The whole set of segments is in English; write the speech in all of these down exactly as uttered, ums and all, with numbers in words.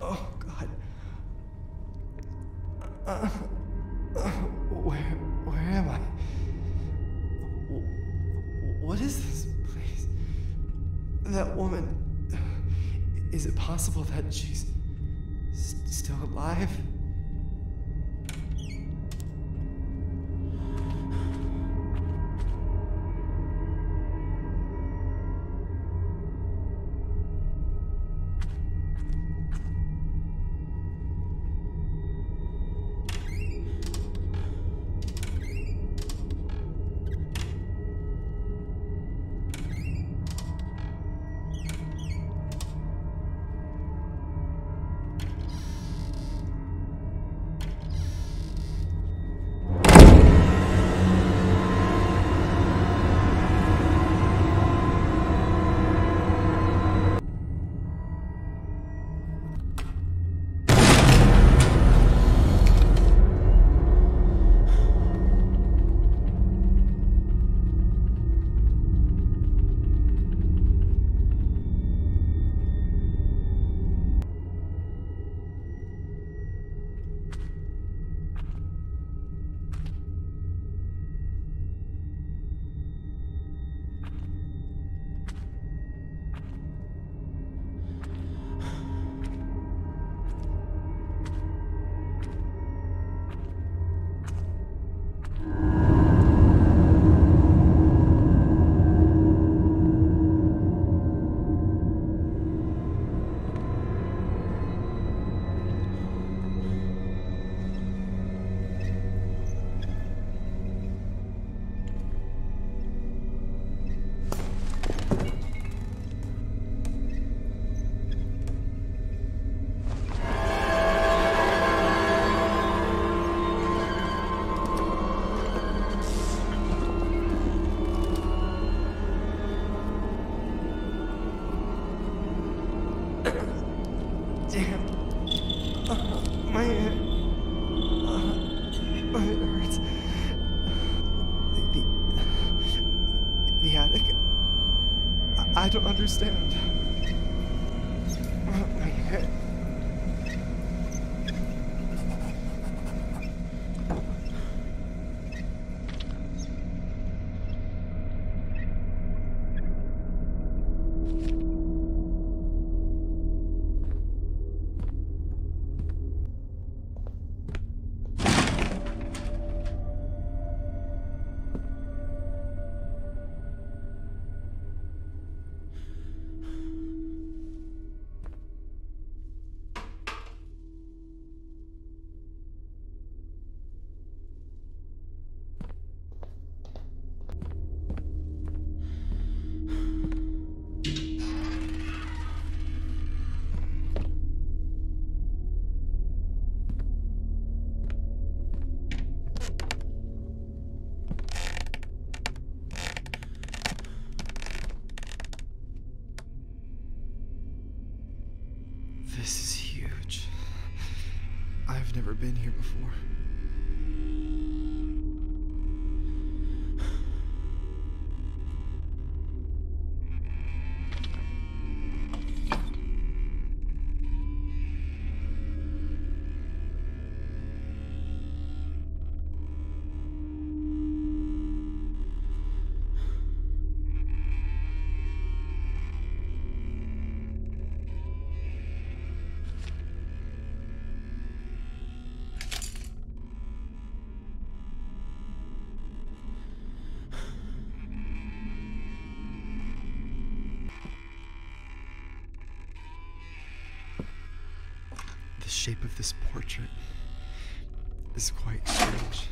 Oh, God. Uh, uh, where, where am I? What is this place? That woman... Is it possible that she's st- still alive? Damn. Uh, my head. Uh, it hurts. The, the, the attic. I, I don't understand. Uh, my head. This is huge. I've never been here before. The shape of this portrait is quite strange.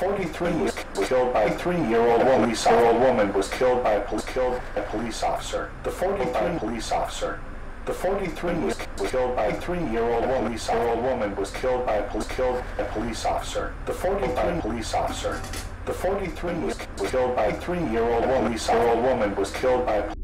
forty-three was killed by a three-year-old police woman was killed by a police killed a police officer. The forty-three police officer. The forty-three was killed by a three-year-old police woman was killed by a police killed a police officer. The forty-three police officer. The forty-three was killed by a three-year-old police woman was killed by a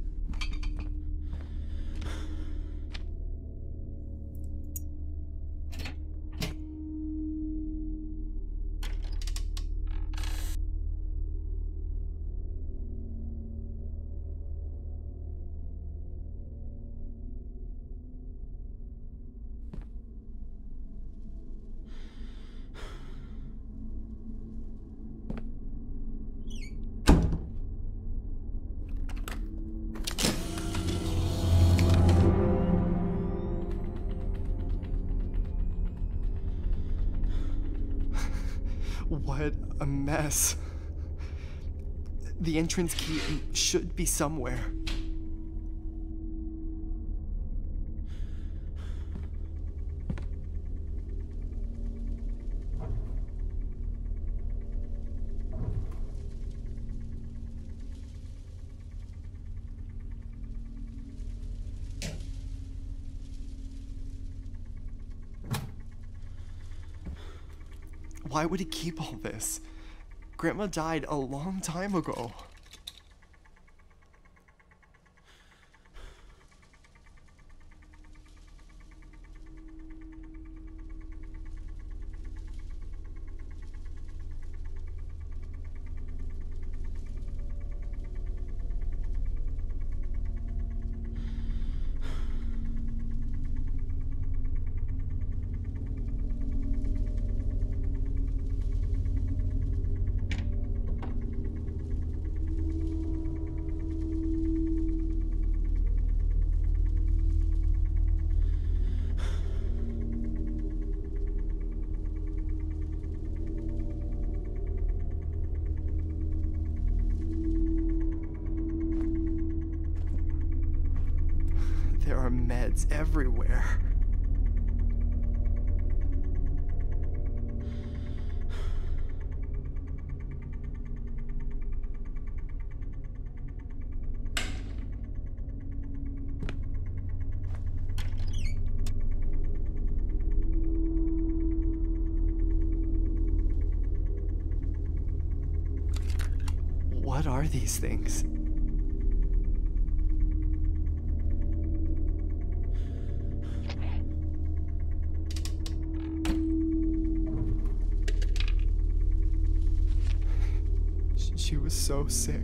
What a mess. The entrance key should be somewhere. Why would he keep all this? Grandma died a long time ago. There are meds everywhere. What are these things? She was so sick.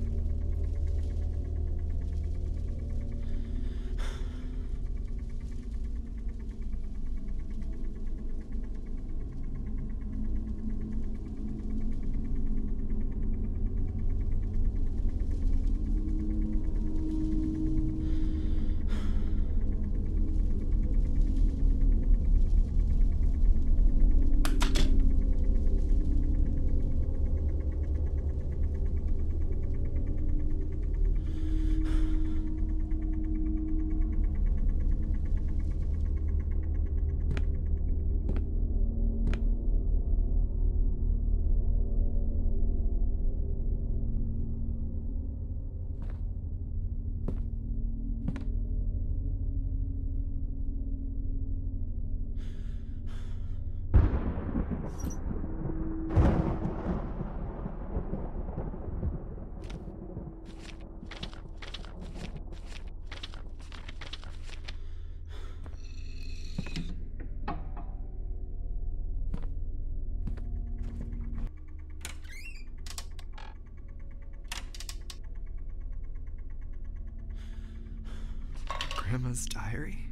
Grandma's diary?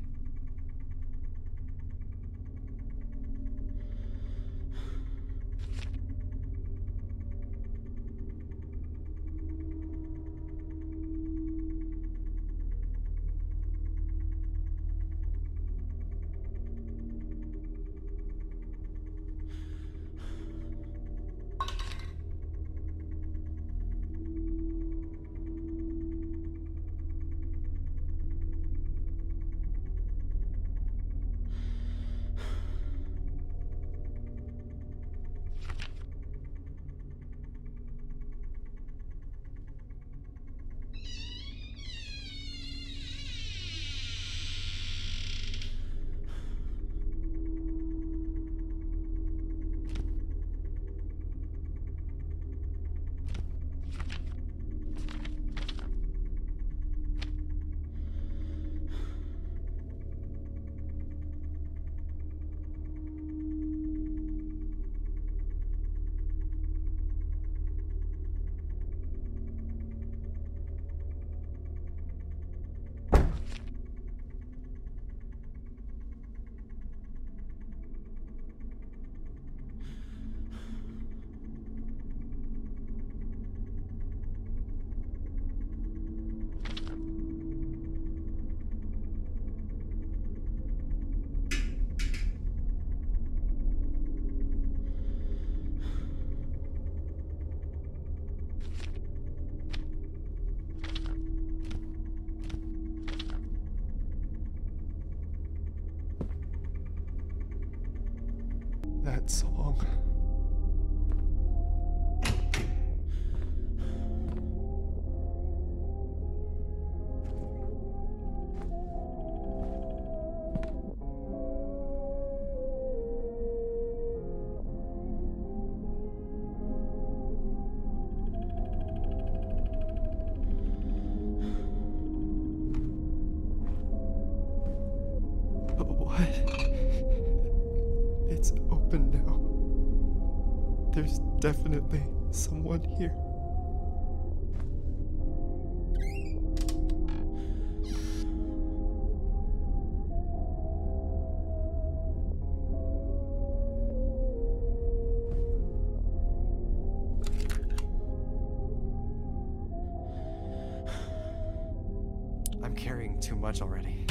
that song. It's open now. There's definitely someone here. I'm carrying too much already.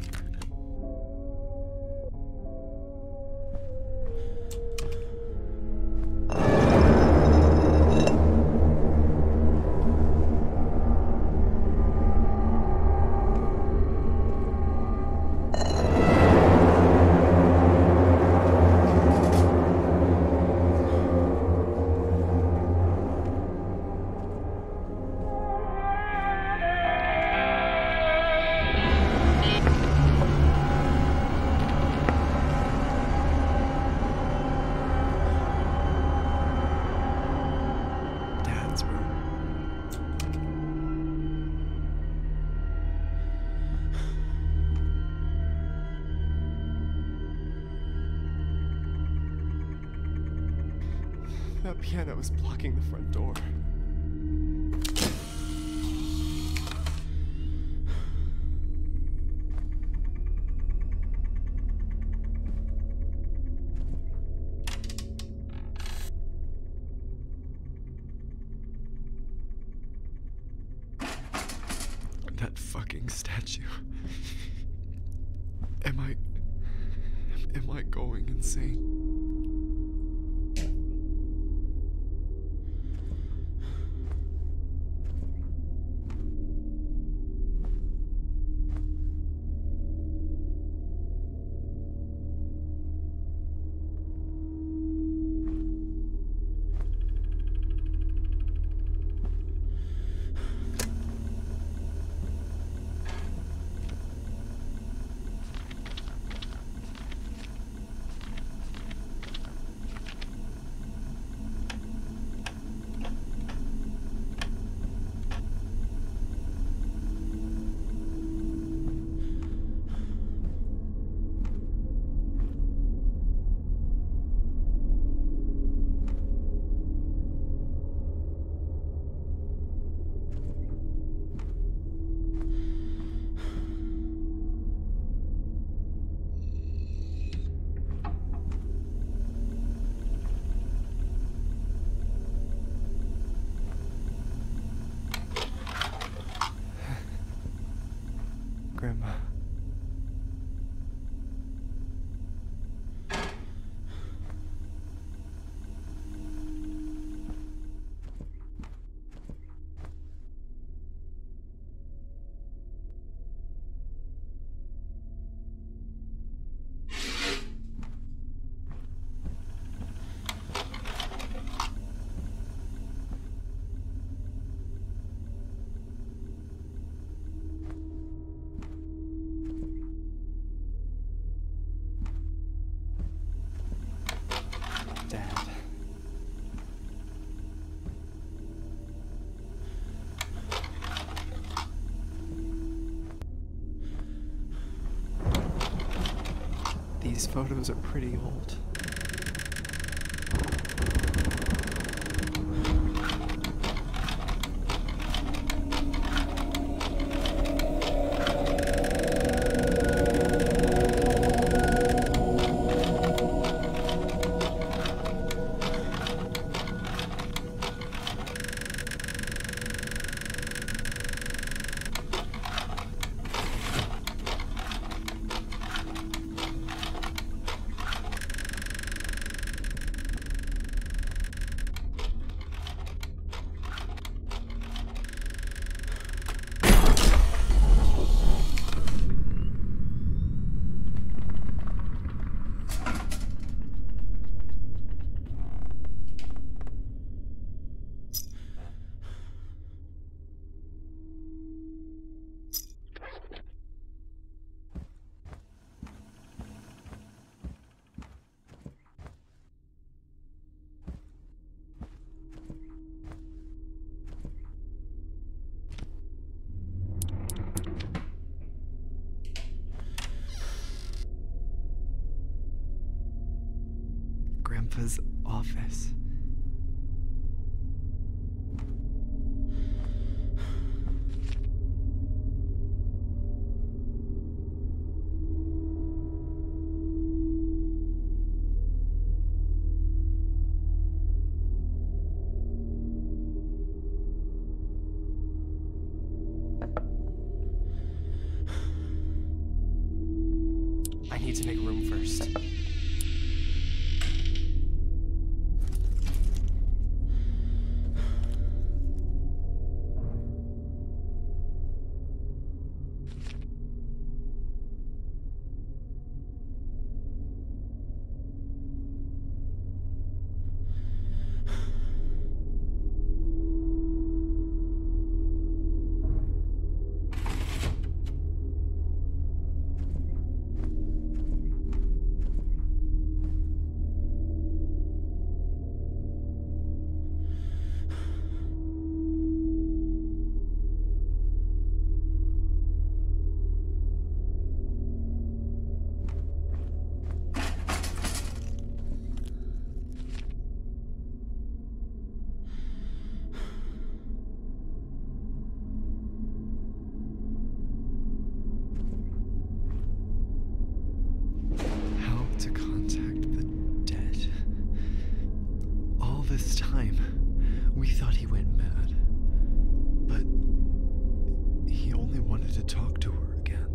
That piano is blocking the front door. That fucking statue. Am I... Am I going insane? Grandma. Dad. These photos are pretty old. Grandpa's office. I need to make room first. To contact the dead. All this time, we thought he went mad. But he only wanted to talk to her again.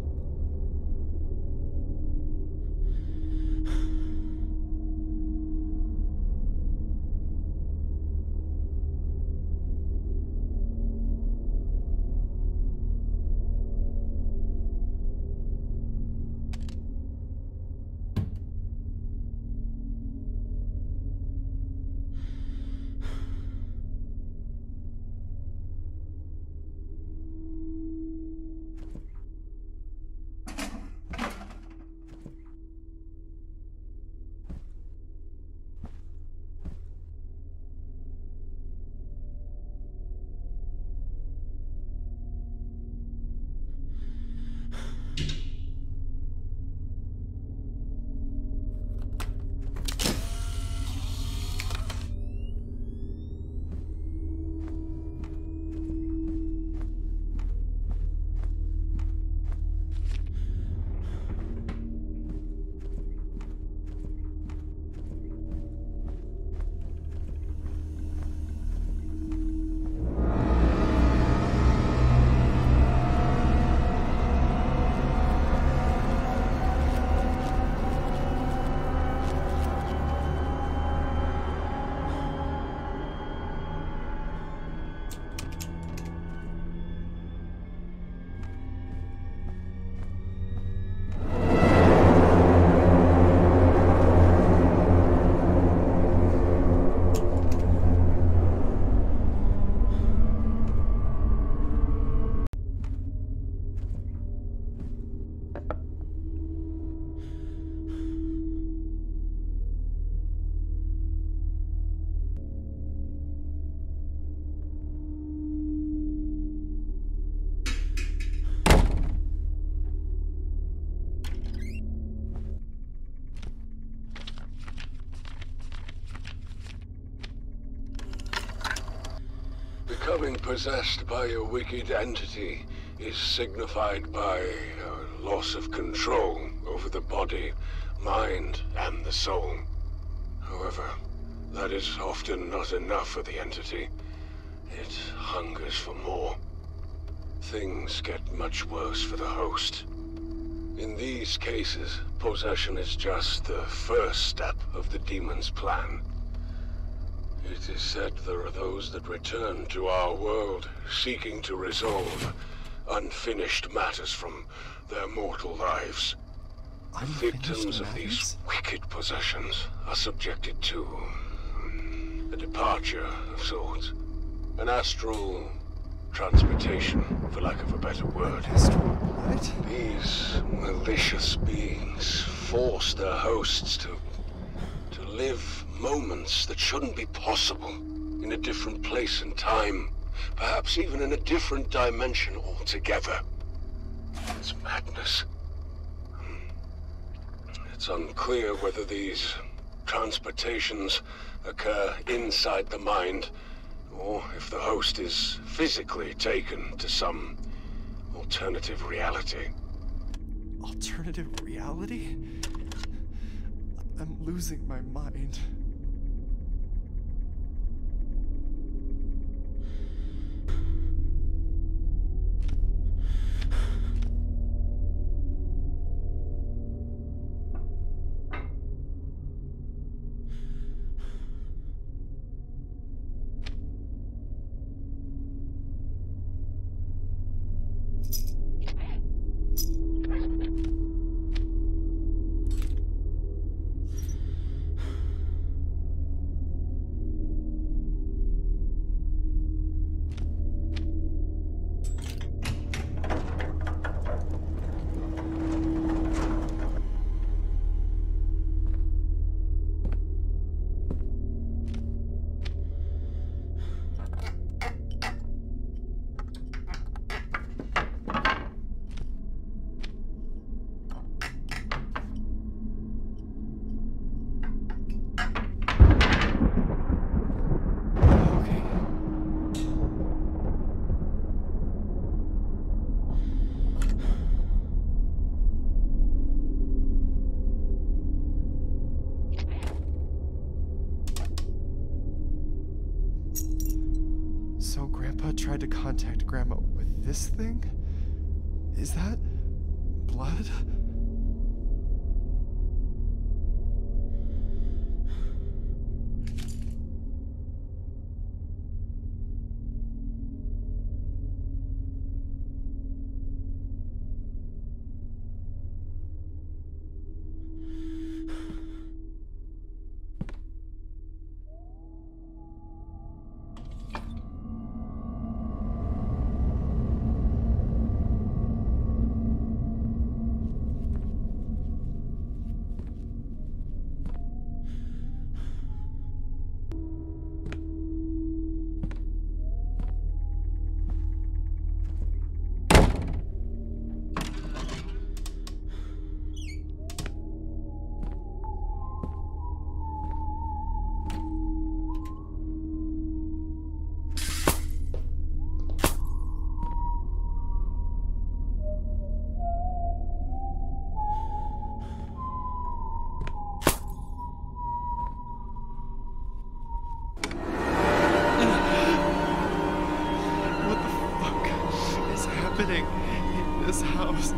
Becoming possessed by a wicked entity is signified by a loss of control over the body, mind, and the soul. However, that is often not enough for the entity. It hungers for more. Things get much worse for the host. In these cases, possession is just the first step of the demon's plan. It is said there are those that return to our world, seeking to resolve unfinished matters from their mortal lives. Victims of these wicked possessions are subjected to a departure of sorts. An astral transportation, for lack of a better word. Astral what? These malicious beings force their hosts to to live moments that shouldn't be possible in a different place and time, perhaps even in a different dimension altogether. It's madness. It's unclear whether these transportations occur inside the mind, or if the host is physically taken to some alternative reality. Alternative reality? I'm losing my mind. So Grandpa tried to contact Grandma with this thing? Is that blood? Happening in this house.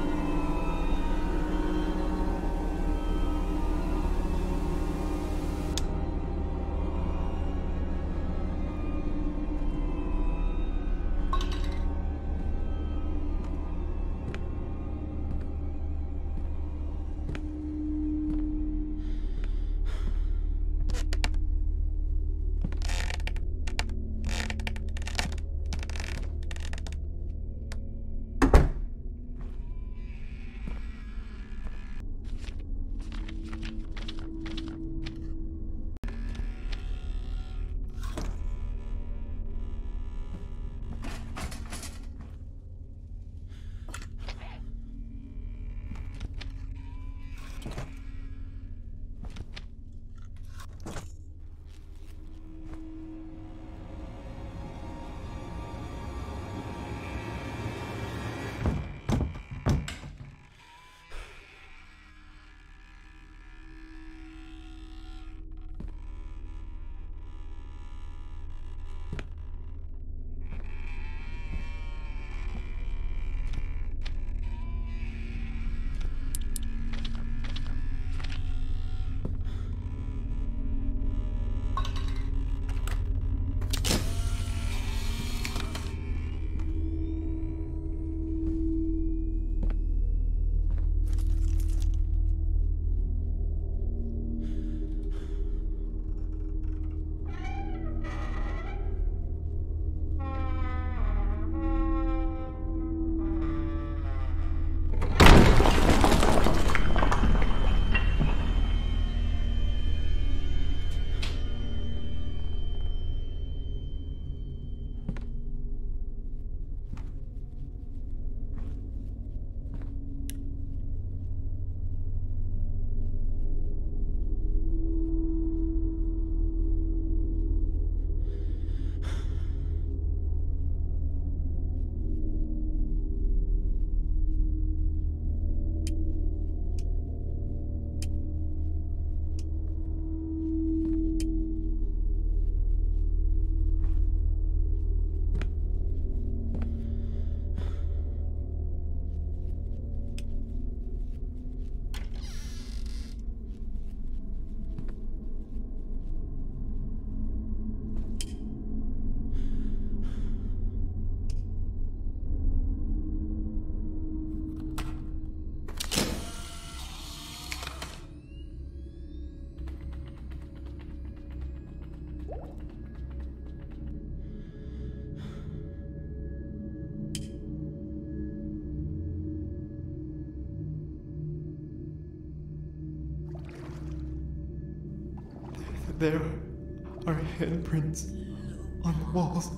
There are handprints on the walls.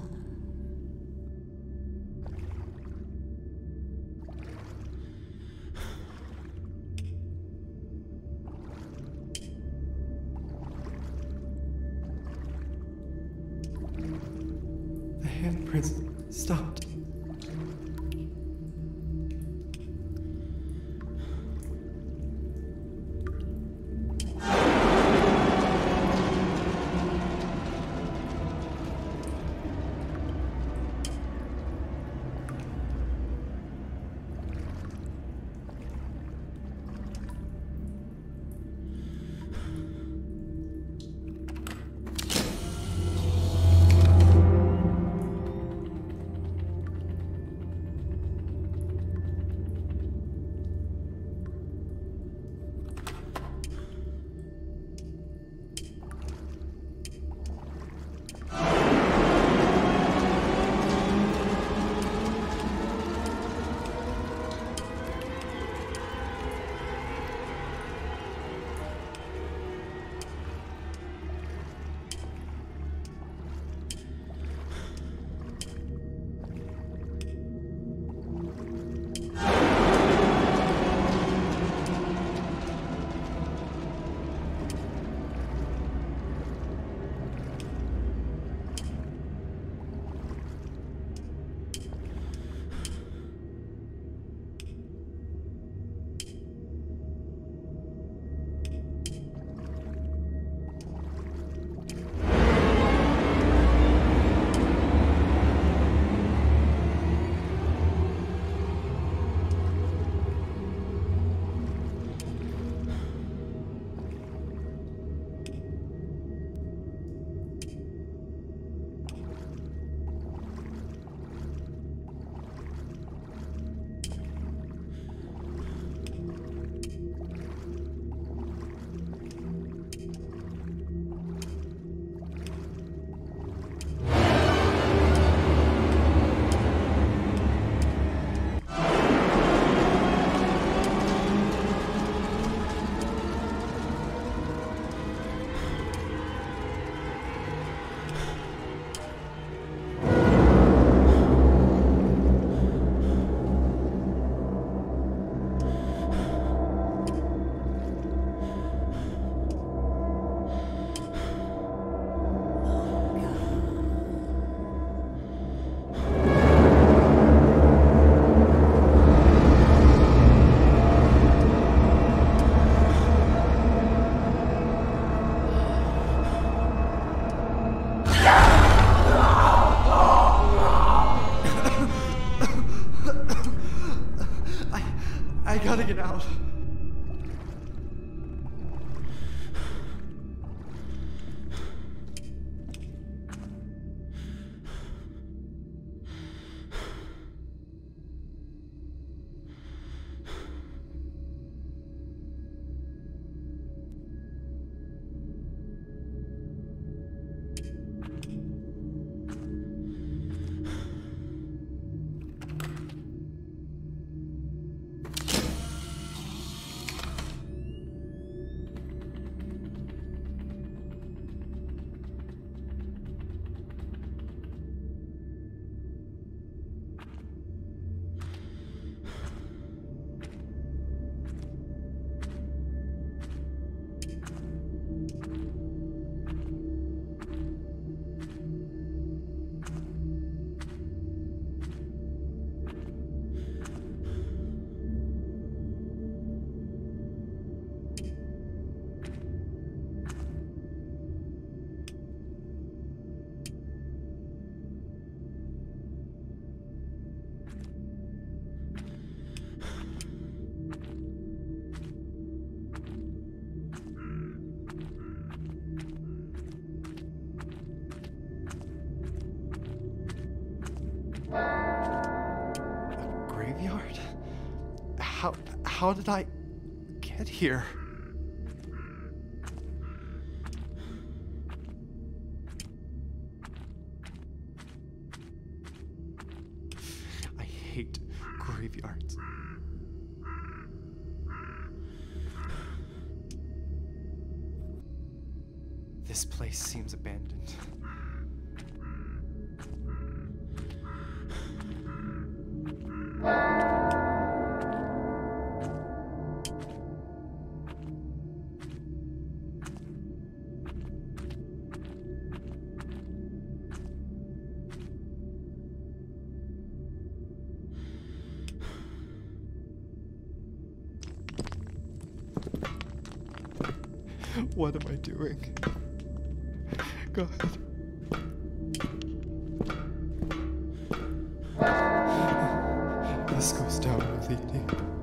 The handprints stopped. I gotta get out. Graveyard? How how did I get here? I hate graveyards. This place seems abandoned. What am I doing? God. This goes down with eating.